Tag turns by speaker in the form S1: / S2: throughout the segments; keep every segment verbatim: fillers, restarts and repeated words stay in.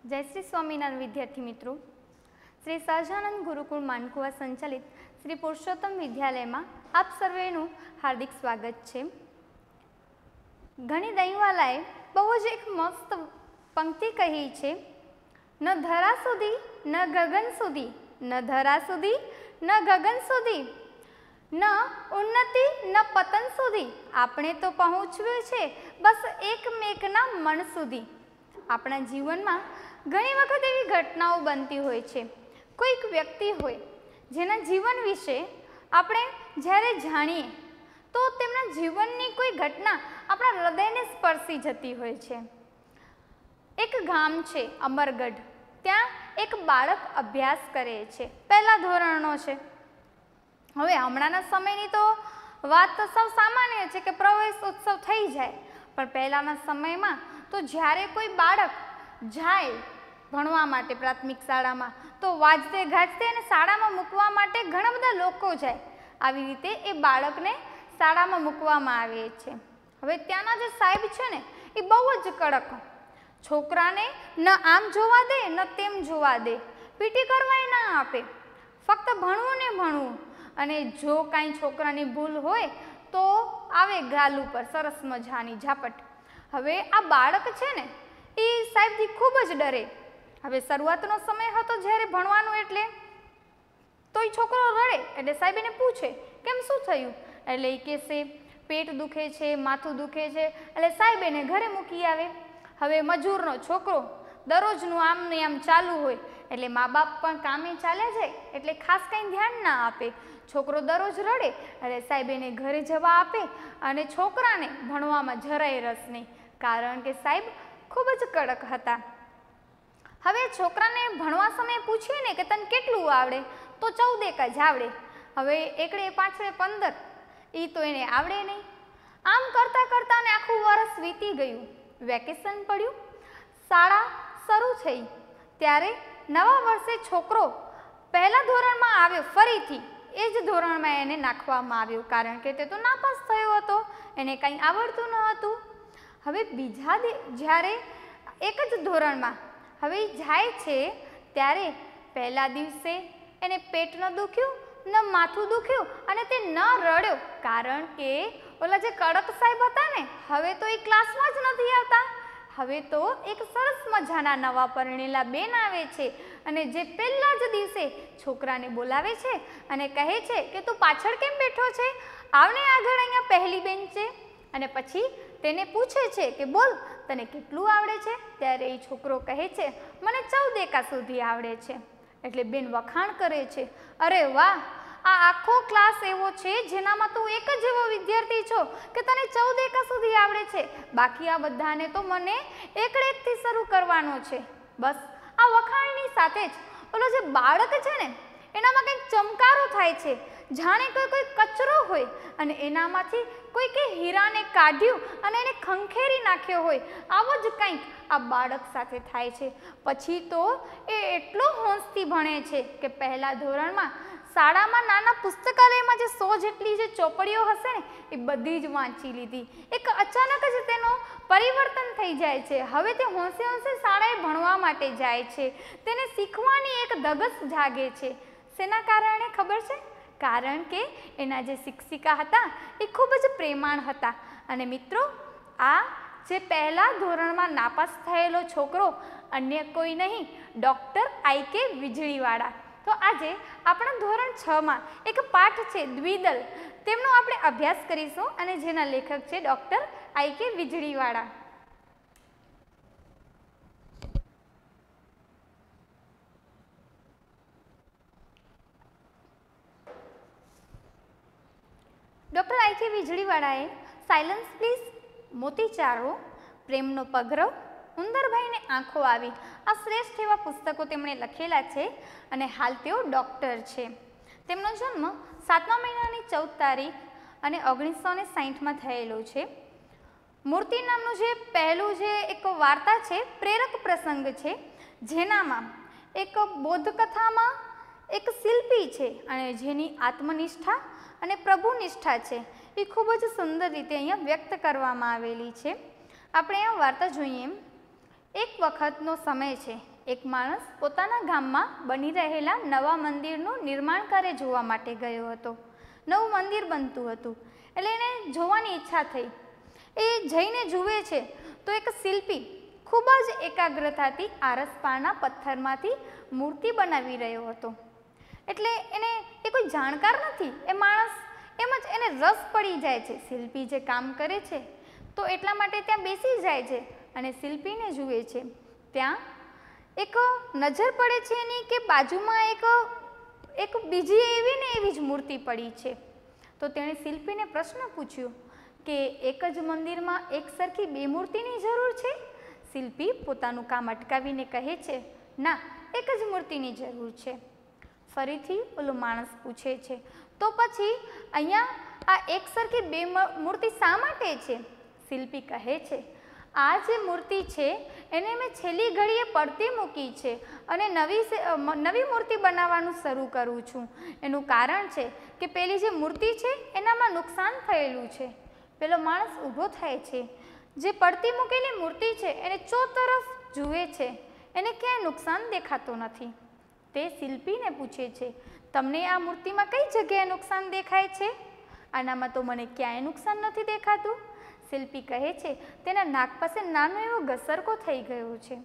S1: जय श्री स्वामीनारायण विद्यार्थी मित्रों, श्री सहजानंद गुरुकुल मानकुआ संचालित श्री पुरुषोत्तम विद्यालय में आप सर्वेनु हार्दिक स्वागत है। घणी दहीवालाए बहु ज एक मस्त पंक्ति कही है, न धरा सुधी न गगन सुधी, न धरा सुधी न गगन सुधी, न उन्नति न पतन सुधी, आपणे तो पहुँचवे छे बस एकमेकना मन सुधी। अपना जीवन में घणी वखत एवी घटनाओं बनती होय छे। कोईक व्यक्ति होय जेना जीवन विषे आपणे ज्यारे जाणीए तो तेमना जीवननी कोई घटना आपणा हृदयने स्पर्शी जती होय छे। एक गाम छे अमरगढ़, त्यां एक बाळक अभ्यास करे छे, पहला धोरणनो छे। हवे हमणाना समयनी तो वात तो सौ सामान्य छे के प्रवेश उत्सव थई जाय, पण पहेलाना समयमां तो ज्यारे कोई बाळक जाय भणवा माटे प्राथमिक शाळामां तो वाजते गाजते अने शाळामां मूकवा माटे घणा बधा लोको जाय। आवी रीते ए बाळकने शाळामां मूकवामां आवे छे। हवे त्याना जे साहेब छे ने ए बहु ज कड़क, छोकराने न आम जोवा दे न तेम जोवा दे, पीटी करवाय ना आपे, फक्त भणવું ने भणવું, अने जो कांई छोकरानी भूल होय तो आवे गाल उपर सरस मजानी झापट। हवे आ बाळक छे ने ए साहेबथी खूब ज डरे। हवे शरूआतनो समय हतो ज्यारे भणवानुं एटले तो ए छोकरो रड़े एटले साहेब एने पूछे केम शुं थयुं, एटले ए कहेशे पेट दुखे छे, माथुं दुखे छे, एटले साहेब एने घरे मूकी आवे। हवे मजूरनो छोकरो दररोजनुं आम ने आम चालू होय एटले मा बाप पण कामे चाल्या जाय एटले खास कई ध्यान ना आपे। छोकरो दररोज रड़े एटले साहेब एने घरे जवा आपे अने छोकराने भणवामां જરાય रस नहीं, कारण के साहेब खूब ज कड़क हता। हवे छोकराने भणवा समय पूछ्युं ने के तने केटलुं आवडे तो चौदेक ज आवडे। हवे एकड़े पाछळे पंदर ई तो एने आवडे नहीं। आम करता करता ने आखुं वर्ष वीती गयुं, वेकेशन पड्युं, शाळा शरू थई, त्यारे नवा वर्षे छोकरो पहला धोरणमां आव्यो, फरीथी ए ज धोरणमां एने नाखवामां आव्यो, कारण के ते तो नापास थयो हतो, एने कंई आवडतुं न हतुं। हवे बीजा ज्यारे एक ज धोरणमां हवे जाय छे त्यारे पहला दिवसे एने पेट न दुख्युं न माथुं दुख्युं अने ते न रड्यो, कारण के ओला जे कड़क साहेब हता ने हवे तो ए क्लासमां ज नथी आवता। हवे तो एक सरस मजाना नवा परणेला बेन आवे छे अने जे पहेला ज दिवसे छोकराने बोलावे छे अने कहे छे के तू पाछळ केम बेठो छे, आवने आगळ अहींया पहेली बेंचे, अने पछी तेने पूछे छे के बोल तने केटलुं आवडे छे, त्यारे ए छोकरो कहे छे मने चौद एका सुधी आवडे छे। एटले बेन वखाण करे छे, अरे वाह, आ आखो क्लास एवो छे जेनामां तू एक ज एवो विद्यार्थी छो के तने चौद एका सुधी आवडे छे, बाकी आ बधाने तो मने एकड़े एक थी शरू करवानो छे। बस आ वखाणनी साथे ज ओलो जे बाळक छे ने एनामां कंईक चमकारो थाय छे, जाणे कोई कोई कचरो होय अने एनामांथी कोई के हीराने काढ्युं अने एने खंखेरी नाख्यो होय, आवो ज कंईक आ बाळक साथे थाय छे। पछी तो ए एटलो होंशथी भणे छे के पहेला धोरणमां शाळामां नाना पुस्तकालयमां जे सौ जेटली जे ચોપડીઓ हशे ने ए बधी ज वांची लीधी। एक अचानक ज तेनो परिवर्तन थई जाय छे। हवे ते होंशे होंशे शाळाए भणवा माटे जाय छे, तेने शीखवानी एक धगस जागे छे। सेना कारणे खबर छे? कारण के एना जे शिक्षिका हता ए खूब ज प्रेमाण हता। अने मित्रों, आ जे पहला धोरणमां नापास थयेलो छोकरो अन्य कोई नहीं, डॉक्टर आई के वीजळीवाळा। तो आजे आपणा धोरण छ मां एक पाठ छे द्विदल, तेमनो आपणे अभ्यास करीशुं अने जेना लेखक छे डॉक्टर आई के वीजळीवाळा। डॉक्टर आई के वीजळीवाळाए सायलन्स प्लीज, मोतीचारो, प्रेमनो पगरव, उंदरभाई ने आंखो आवी आ श्रेष्ठ एवा पुस्तको तेमणे लखेला छे अने हाल तेओ डॉक्टर छे। तेमनो जन्म सातमा महीनानी चौद तारीख अने ओगनीसो ने साठ में थयेलो छे। मूर्ति नामनुं जे पहेलुं जे एक वार्ता छे, प्रेरक प्रसंग छे, जेनामां एक बोधकथामां एक शिल्पी छे अने जेनी आत्मनिष्ठा अने प्रभुनिष्ठा छे ए खूब ज सुंदर रीते अहींया व्यक्त करवामां आवेली छे। आपणे आ वार्ता जोईए। एक वखतनो समय छे એક માણસ પોતાના ગામમાં બની રહેલા નવા મંદિરનું નિર્માણ કાર્ય જોવા માટે ગયો હતો. નવું મંદિર બનતું હતું એટલે એને જોવાની ઈચ્છા થઈ. એ જઈને જુએ છે તો એક શિલ્પી ખૂબ જ એકાગ્રતાથી આરસપાળના પથ્થરમાંથી મૂર્તિ બનાવી રહ્યો હતો. એટલે એને એ કોઈ જાણકાર નથી, એ માણસ એમ જ એને રસ પડી જાય છે શિલ્પી જે કામ કરે છે, તો એટલા માટે ત્યાં બેસી જાય છે અને શિલ્પીને જુએ છે. ત્યાં એક નજર પડે છે એની કે બાજુમાં એક એક બીજી એવી ને એવી જ મૂર્તિ પડી છે. તો તેણે શિલ્પીને પ્રશ્ન પૂછ્યો કે એક જ મંદિરમાં એક સરખી બે મૂર્તિની જરૂર છે? શિલ્પી પોતાનું કામ અટકાવીને કહે છે, ના, એક જ મૂર્તિની જરૂર છે. ફરીથી ઓલો માણસ પૂછે છે, તો પછી અહીંયા આ એક સરખી બે મૂર્તિ શા માટે છે? શિલ્પી કહે છે, આ જે મૂર્તિ છે એને મેં છેલ્લી ઘડીએ પડતી મૂકી છે અને નવી નવી મૂર્તિ બનાવવાનું શરૂ કરું છું. એનું કારણ છે કે પેલી જે મૂર્તિ છે એનામાં નુકસાન થયેલું છે. પેલો માણસ ઊભો થાય છે. જે પડતી મૂકેલી મૂર્તિ છે એને ચો તરફ જુએ છે, એને ક્યાંય નુકસાન દેખાતો નથી. તે શિલ્પીને પૂછે છે, તમને આ મૂર્તિમાં કઈ જગ્યાએ નુકસાન દેખાય છે? આનામાં તો મને ક્યાંય નુકસાન નથી દેખાતું. શિલ્પી કહે છે, તેના નાક પાસે નાનો એવો ઘસરકો થઈ ગયો છે.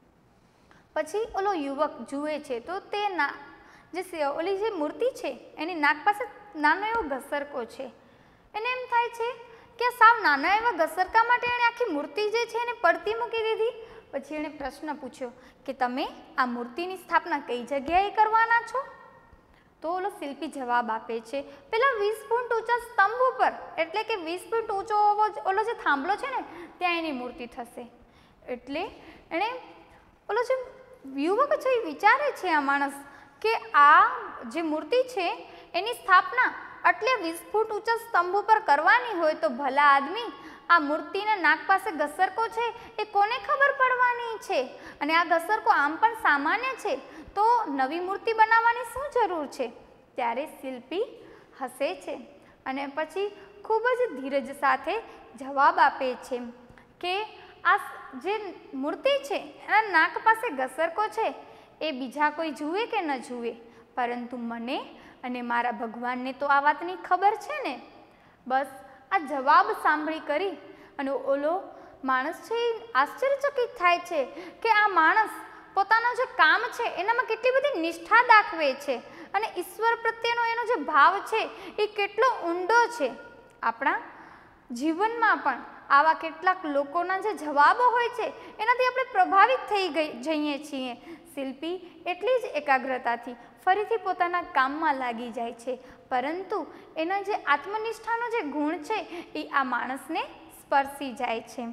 S1: પછી ઓલો યુવક જુએ છે તો તે ના જે ઓલી જે મૂર્તિ છે એની નાક પાસે નાનો એવો ઘસરકો છે. એને એમ થાય છે કે સાવ નાના એવા ઘસરકા માટે એણે આખી મૂર્તિ જે છે એને પડતી મૂકી દીધી. પછી એણે પ્રશ્ન પૂછ્યો કે તમે આ મૂર્તિની સ્થાપના કઈ જગ્યાએ કરવાના છો? તો ઓલો શિલ્પી જવાબ આપે છે, પેલા વીસ ફૂટ ઊંચા સ્તંભ ઉપર, એટલે કે વીસ ફૂટ ઊંચો ઓલો જે થાંભલો છે ને ત્યાં એની મૂર્તિ થશે. એટલે એણે ઓલો જે યુવક છે એ વિચારે છે આ માણસ કે આ જે મૂર્તિ છે એની સ્થાપના એટલે વીસ ફૂટ ઊંચા સ્તંભ ઉપર કરવાની હોય તો ભલા આદમી આ મૂર્તિના નાક પાસે ઘસરકો છે એ કોને ખબર પડવાની છે? અને આ ઘસરકો આમ પણ સામાન્ય છે, તો નવી મૂર્તિ બનાવવાની શું જરૂર છે? ત્યારે શિલ્પી હસે છે અને પછી ખૂબ જ ધીરજ સાથે જવાબ આપે છે કે આ જે મૂર્તિ છે એના નાક પાસે ઘસરકો છે એ બીજા કોઈ જુએ કે ન જુએ, પરંતુ મને અને મારા ભગવાનને તો આ વાતની ખબર છે ને. બસ આ જવાબ સાંભળી કરી અને ઓલો માણસ છે એ આશ્ચર્યચકિત થાય છે કે આ માણસ પોતાનું જે કામ છે એનામાં કેટલી બધી નિષ્ઠા દાખવે છે અને ઈશ્વર પ્રત્યેનો એનો જે ભાવ છે એ કેટલો ઊંડો છે. આપણા જીવનમાં પણ આવા કેટલાક લોકોના જે જવાબો હોય છે એનાથી આપણે પ્રભાવિત થઈ ગઈ જઈએ છીએ. શિલ્પી એટલી જ એકાગ્રતાથી ફરીથી પોતાના કામમાં લાગી જાય છે, પરંતુ એના જે આત્મનિષ્ઠાનો જે ગુણ છે એ આ માણસને સ્પર્શી જાય છે.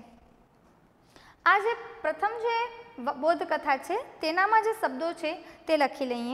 S1: આ જે પ્રથમ જે બોધકથા છે તેનામાં જે શબ્દો છે તે લખી લઈએ.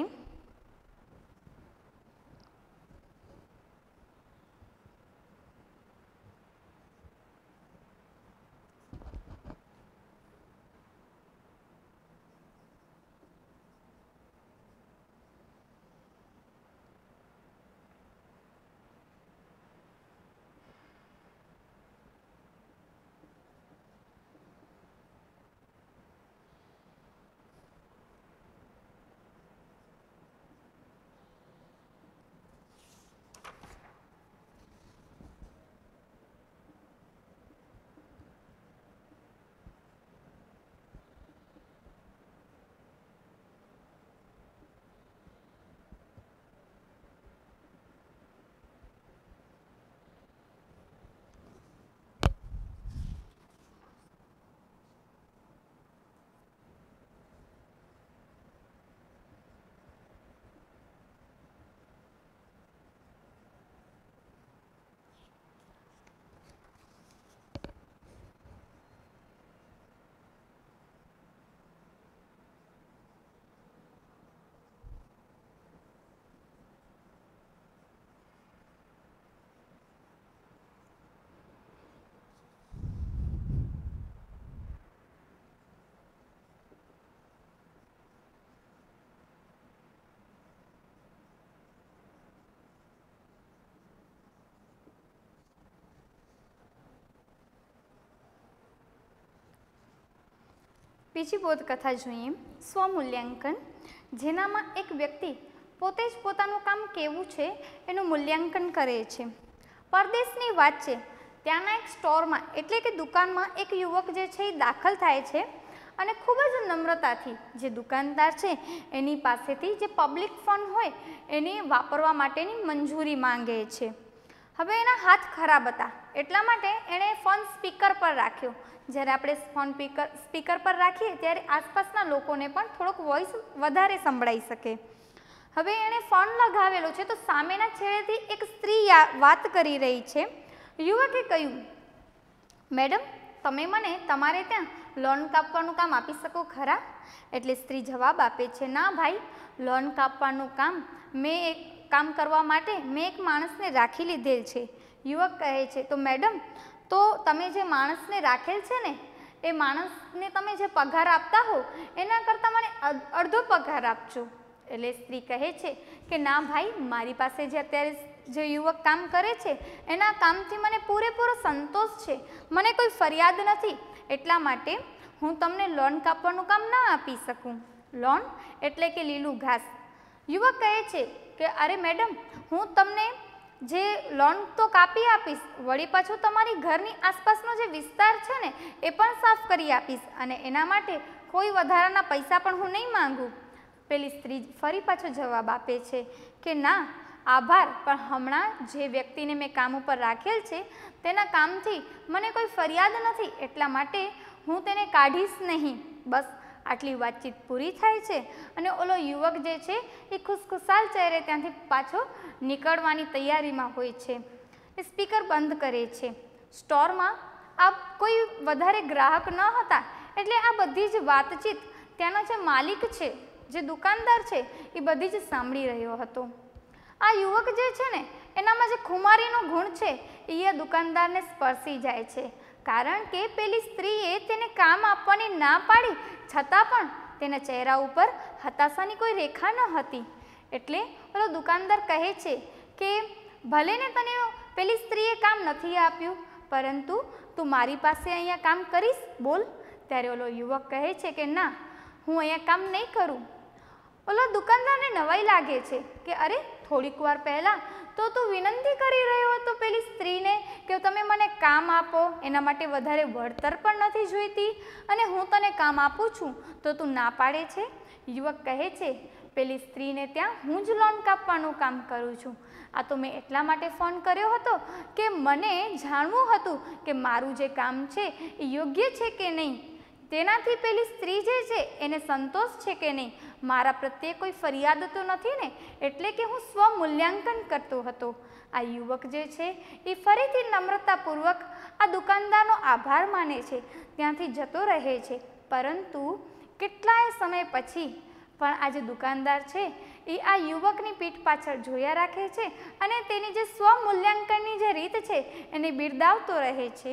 S1: બીજી બોધકથા જોઈએ, સ્વમૂલ્યાંકન, જેનામાં એક વ્યક્તિ પોતે જ પોતાનું કામ કેવું છે એનું મૂલ્યાંકન કરે છે. પરદેશની વાત છે, ત્યાંના એક સ્ટોરમાં એટલે કે દુકાનમાં એક યુવક જે છે એ દાખલ થાય છે અને ખૂબ જ નમ્રતાથી જે દુકાનદાર છે એની પાસેથી જે પબ્લિક ફોન હોય એની વાપરવા માટેની મંજૂરી માંગે છે. હવે એના હાથ ખરાબ હતા એટલા માટે એણે ફોન સ્પીકર પર રાખ્યો. જ્યારે આપણે ફોન સ્પીકર સ્પીકર પર રાખીએ ત્યારે આસપાસના લોકોને પણ થોડોક વોઇસ વધારે સંભળાઈ શકે. હવે એણે ફોન લગાવેલો છે તો સામેના છેડેથી એક સ્ત્રી વાત કરી રહી છે. યુવકે કહ્યું, મેડમ તમે મને તમારે ત્યાં લોન કાપવાનું કામ આપી શકો ખરા? એટલે સ્ત્રી જવાબ આપે છે, ના ભાઈ, લોન કાપવાનું કામ મેં એક કામ કરવા માટે મેં એક માણસને રાખી લીધેલ છે. યુવક કહે છે, તો મેડમ તો તમે જે માણસને રાખેલ છે ને એ માણસને તમે જે પગાર આપતા હો એના કરતાં મને અડધો પગાર આપજો. એટલે સ્ત્રી કહે છે કે ના ભાઈ, મારી પાસે જે અત્યારે જે યુવક કામ કરે છે એના કામથી મને પૂરેપૂરો સંતોષ છે, મને કોઈ ફરિયાદ નથી, એટલા માટે હું તમને લોન કાપવાનું કામ ના આપી શકું. લોન એટલે કે લીલું ઘાસ. યુવક કહે છે કે અરે મેડમ, હું તમને જે લોન તો કાપી આપીશ, વળી પાછું તમારી ઘરની આસપાસનો જે વિસ્તાર છે ને એ પણ સાફ કરી આપીશ અને એના માટે કોઈ વધારાના પૈસા પણ હું નહીં માંગુ. પેલી સ્ત્રી ફરી પાછો જવાબ આપે છે કે ના આભાર, પણ હમણાં જે વ્યક્તિને મેં કામ ઉપર રાખેલ છે તેના કામથી મને કોઈ ફરિયાદ નથી, એટલા માટે હું તેને કાઢીશ નહીં. બસ આટલી વાતચીત પૂરી થાય છે અને ઓલો યુવક જે છે એ ખુશખુશાલ ચહેરે ત્યાંથી પાછો નીકળવાની તૈયારીમાં હોય છે. એ સ્પીકર બંધ કરે છે. સ્ટોરમાં આ કોઈ વધારે ગ્રાહક ન હતા એટલે આ બધી જ વાતચીત ત્યાંનો જે માલિક છે, જે દુકાનદાર છે, એ બધી જ સાંભળી રહ્યો હતો. આ યુવક જે છે ને એનામાં જે ખુમારીનો ગુણ છે એ આ દુકાનદારને સ્પર્શી જાય છે, કારણ કે પેલી સ્ત્રીએ તેને કામ આપવાની ના પાડી છતાં પણ તેના ચહેરા ઉપર હતાશાની કોઈ રેખા ન હતી. એટલે પેલો દુકાનદાર કહે છે કે ભલે ને તને પેલી સ્ત્રીએ કામ નથી આપ્યું, પરંતુ તું મારી પાસે અહીંયા કામ કરીશ, બોલ. ત્યારે ઓલો યુવક કહે છે કે ના, હું અહીંયા કામ નહીં કરું. ઓલો દુકાનદારને નવાઈ લાગે છે કે અરે, થોડીક વાર પહેલાં તો તું વિનંતી કરી રહ્યો હતો પેલી સ્ત્રીને કે તમે મને કામ આપો, એના માટે વધારે વળતર પણ નથી જોઈતી, અને હું તને કામ આપું છું તો તું ના પાડે છે. યુવક કહે છે, પેલી સ્ત્રીને ત્યાં હું જ લોન કાપવાનું કામ કરું છું. આ તો મેં એટલા માટે ફોન કર્યો હતો કે મને જાણવું હતું કે મારું જે કામ છે એ યોગ્ય છે કે નહીં, તેનાથી પેલી સ્ત્રી જે છે એને સંતોષ છે કે નહીં, મારા પ્રત્યે કોઈ ફરિયાદ તો નથી ને, એટલે કે હું સ્વમૂલ્યાંકન કરતો હતો. આ યુવક જે છે એ ફરીથી નમ્રતાપૂર્વક આ દુકાનદારનો આભાર માને છે, ત્યાંથી જતો રહે છે. પરંતુ કેટલાય સમય પછી પણ આ જે દુકાનદાર છે એ આ યુવકની પીઠ પાછળ જોયા રાખે છે અને તેની જે સ્વમૂલ્યાંકનની જે રીત છે એને બિરદાવતો રહે છે.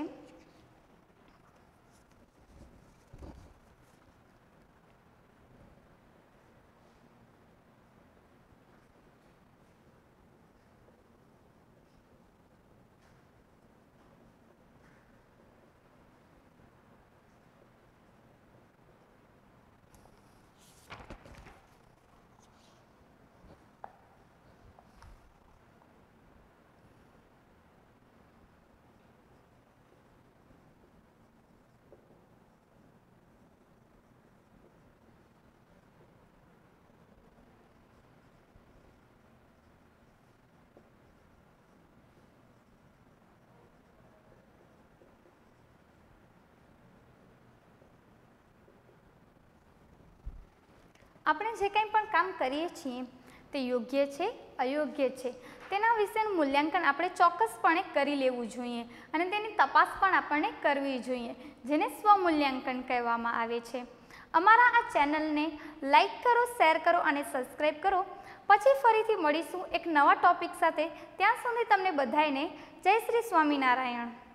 S1: આપણે જે કંઈ પણ કામ કરીએ છીએ તે યોગ્ય છે, અયોગ્ય છે, તેના વિશેનું મૂલ્યાંકન આપણે ચોક્કસપણે કરી લેવું જોઈએ અને તેની તપાસ પણ આપણને કરવી જોઈએ, જેને સ્વમૂલ્યાંકન કહેવામાં આવે છે. અમારા આ ચેનલને લાઈક કરો, શેર કરો અને સબસ્ક્રાઈબ કરો. પછી ફરીથી મળીશું એક નવા ટોપિક સાથે. ત્યાં સુધી તમને બધાને જય શ્રી સ્વામિનારાયણ.